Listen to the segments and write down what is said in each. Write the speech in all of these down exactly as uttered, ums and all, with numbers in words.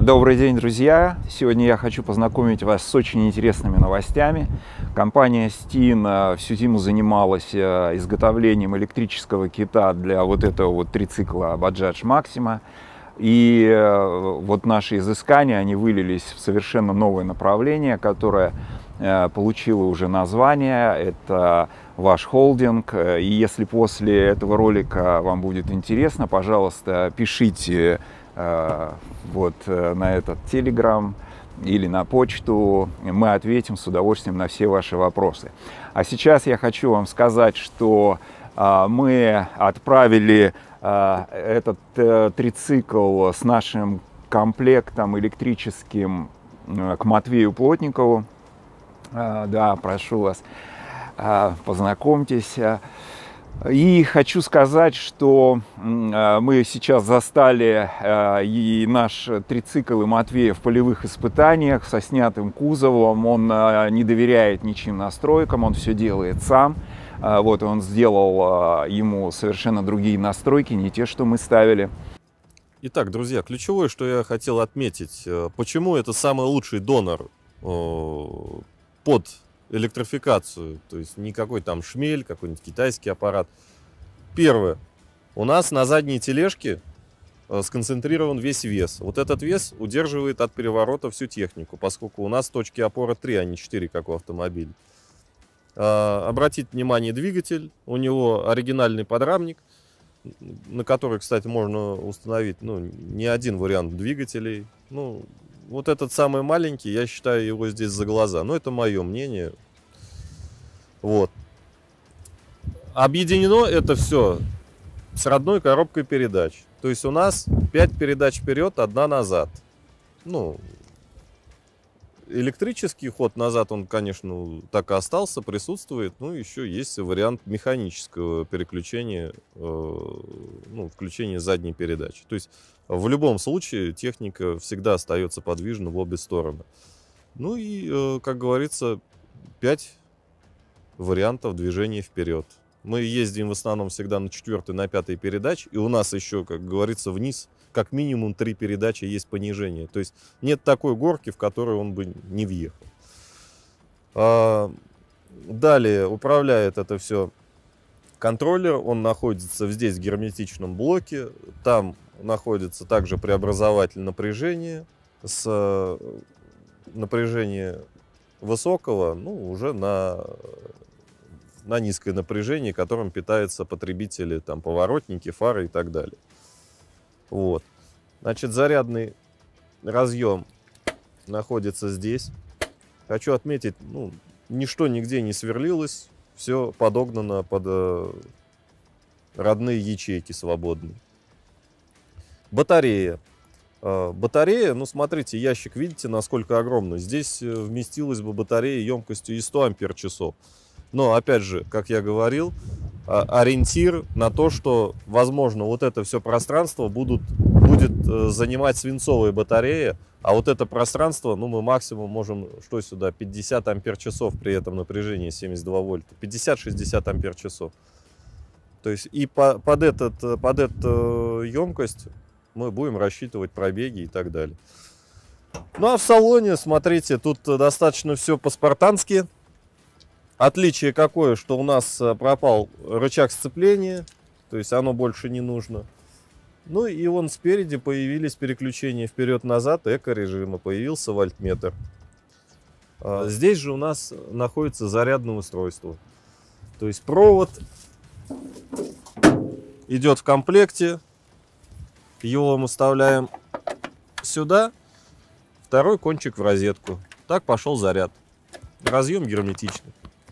Добрый день, друзья! Сегодня я хочу познакомить вас с очень интересными новостями. Компания Steen всю зиму занималась изготовлением электрического кита для вот этого вот трицикла Bajaj Maxima. И вот наши изыскания, они вылились в совершенно новое направление, которое получило уже название. Это ваш холдинг. И если после этого ролика вам будет интересно, пожалуйста, пишите вот на этот телеграм или на почту, мы ответим с удовольствием на все ваши вопросы. А сейчас я хочу вам сказать, что а, мы отправили а, этот а, трицикл с нашим комплектом электрическим а, к Матвею Плотникову. А, да, прошу вас, а, познакомьтесь. И хочу сказать, что мы сейчас застали и наш трицикл и Матвея в полевых испытаниях со снятым кузовом. Он не доверяет ничьим настройкам, он все делает сам. Вот он сделал ему совершенно другие настройки, не те, что мы ставили. Итак, друзья, ключевое, что я хотел отметить, почему это самый лучший донор под электрификацию, то есть никакой там шмель, какой-нибудь китайский аппарат. Первое. У нас на задней тележке сконцентрирован весь вес. Вот этот вес удерживает от переворота всю технику, поскольку у нас точки опоры три, а не четыре, как у автомобиля. Обратите внимание, двигатель, у него оригинальный подрамник, на который, кстати, можно установить ну, не один вариант двигателей. Ну, вот этот самый маленький, я считаю его здесь за глаза. Но это мое мнение. Вот. Объединено это все с родной коробкой передач. То есть у нас пять передач вперед, одна назад. Ну, электрический ход назад, он, конечно, так и остался, присутствует. Ну, еще есть вариант механического переключения, ну, включения задней передачи. То есть в любом случае техника всегда остается подвижна в обе стороны. Ну и, как говорится, пять вариантов движения вперед. Мы ездим в основном всегда на четвертой, на пятой передаче, и у нас еще, как говорится, вниз как минимум три передачи есть понижение. То есть нет такой горки, в которой он бы не въехал. А, далее управляет это все контроллер. Он находится здесь в герметичном блоке. Там находится также преобразователь напряжения с напряжения высокого, ну, уже на, на низкое напряжение, которым питаются потребители, там, поворотники, фары и так далее. Вот. Значит, зарядный разъем находится здесь. Хочу отметить, ну, ничто нигде не сверлилось, все подогнано под э, родные ячейки свободные. Батарея. Э, батарея, ну, смотрите, ящик, видите, насколько огромный. Здесь вместилась бы батарея емкостью и сто ампер-часов. Но, опять же, как я говорил, ориентир на то, что, возможно, вот это все пространство будут, будет занимать свинцовая батарея, а вот это пространство, ну, мы максимум можем, что сюда, пятьдесят ампер-часов при этом напряжении семьдесят два вольта, пятьдесят-шестьдесят ампер-часов. То есть и по, под, этот, под эту емкость мы будем рассчитывать пробеги и так далее. Ну, а в салоне, смотрите, тут достаточно все по-спартански. Отличие какое, что у нас пропал рычаг сцепления, то есть оно больше не нужно. Ну и вон спереди появились переключения вперед-назад, эко-режима, появился вольтметр. Здесь же у нас находится зарядное устройство. То есть провод идет в комплекте, его мы вставляем сюда, второй кончик в розетку. Так пошел заряд. Разъем герметичный.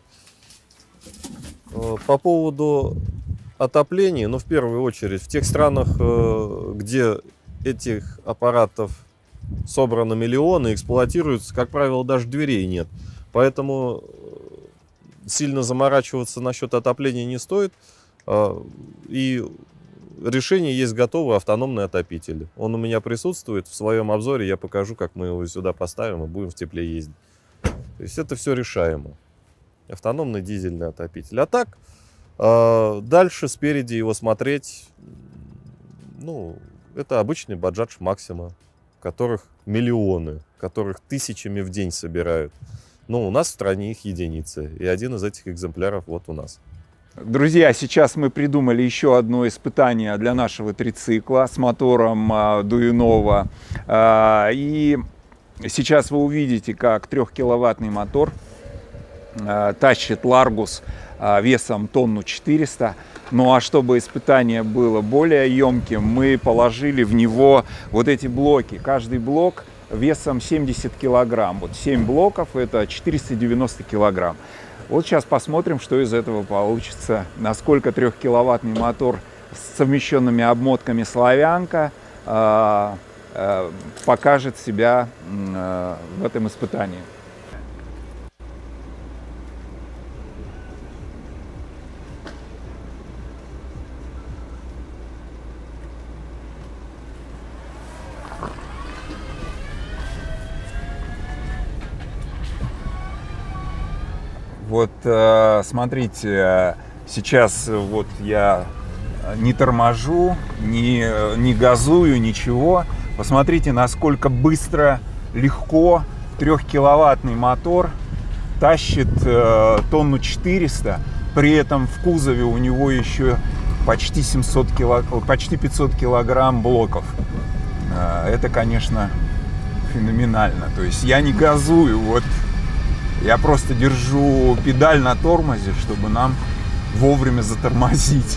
По поводу отопления, ну, в первую очередь, в тех странах, где этих аппаратов собрано миллионы, эксплуатируются, как правило, даже дверей нет. Поэтому сильно заморачиваться насчет отопления не стоит. И решение есть готовый автономный отопитель. Он у меня присутствует. В своем обзоре я покажу, как мы его сюда поставим и будем в тепле ездить. То есть это все решаемо. Автономный дизельный отопитель. А так, э, дальше спереди его смотреть, ну, это обычный Bajaj Maxima. которых миллионы, которых тысячами в день собирают. Но у нас в стране их единицы, и один из этих экземпляров вот у нас. Друзья, сейчас мы придумали еще одно испытание для нашего трицикла с мотором Duyunova. И сейчас вы увидите, как трехкиловаттный мотор тащит Largus весом тонну четыреста. Ну а чтобы испытание было более емким, мы положили в него вот эти блоки. Каждый блок весом семьдесят килограмм. Вот семь блоков — это четыреста девяносто килограмм. Вот сейчас посмотрим, что из этого получится. Насколько трехкиловаттный мотор с совмещенными обмотками «Славянка» э, э, покажет себя э, в этом испытании. Вот смотрите, сейчас вот я не торможу, не, не газую, ничего. Посмотрите, насколько быстро, легко трехкиловаттный мотор тащит тонну четыреста. При этом в кузове у него еще почти семьсот кило, почти пятьсот килограмм блоков. Это, конечно, феноменально. То есть я не газую, вот. Я просто держу педаль на тормозе, чтобы нам вовремя затормозить.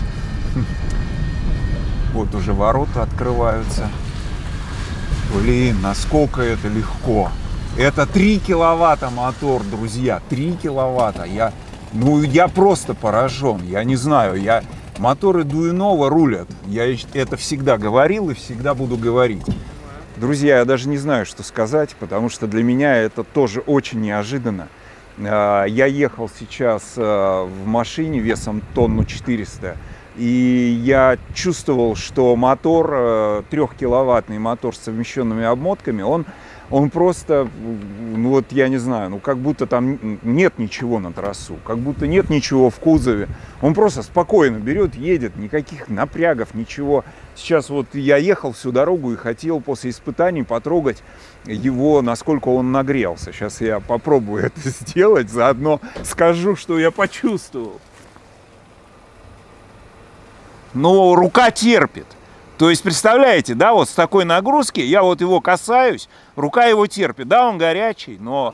Вот уже ворота открываются. Блин, насколько это легко. Это три киловатта мотор, друзья. три киловатта. Я, ну, я просто поражен. Я не знаю, я, моторы Duyunova рулят. Я это всегда говорил и всегда буду говорить. Друзья, я даже не знаю, что сказать, потому что для меня это тоже очень неожиданно. Я ехал сейчас в машине весом тонну четыреста, и я чувствовал, что мотор, трехкиловаттный мотор с совмещенными обмотками, он, он просто, ну вот я не знаю, ну как будто там нет ничего на трассу, как будто нет ничего в кузове. Он просто спокойно берет, едет, никаких напрягов, ничего. Сейчас вот я ехал всю дорогу и хотел после испытаний потрогать его, насколько он нагрелся. Сейчас я попробую это сделать, заодно скажу, что я почувствовал. Но рука терпит. То есть, представляете, да, вот с такой нагрузки я вот его касаюсь, рука его терпит. Да, он горячий, но...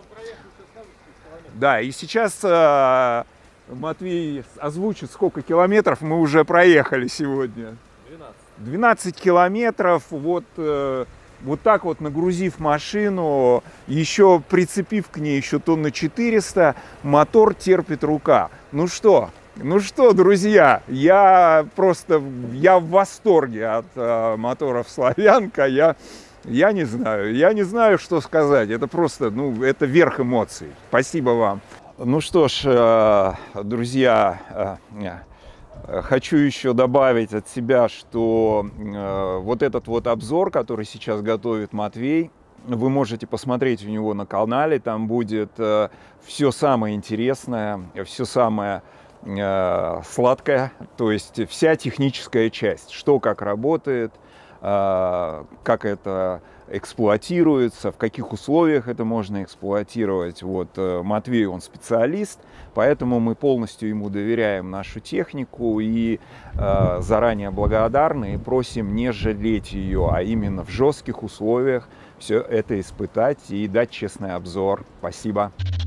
Да, и сейчас э, Матвей озвучит, сколько километров мы уже проехали сегодня. двенадцать километров, вот, э, вот так вот нагрузив машину, еще прицепив к ней еще тонны четыреста, мотор терпит рука. Ну что, ну что, друзья, я просто, я в восторге от э, моторов «Славянка», я, я не знаю, я не знаю, что сказать, это просто, ну, это верх эмоций. Спасибо вам. Ну что ж, э, друзья, э, хочу еще добавить от себя, что э, вот этот вот обзор, который сейчас готовит Матвей, вы можете посмотреть у него на канале, там будет э, все самое интересное, все самое э, сладкое, то есть вся техническая часть, что как работает, э, как это эксплуатируется, в каких условиях это можно эксплуатировать. Вот Матвей, он специалист, поэтому мы полностью ему доверяем нашу технику и э, заранее благодарны и просим не жалеть ее, а именно в жестких условиях все это испытать и дать честный обзор. Спасибо.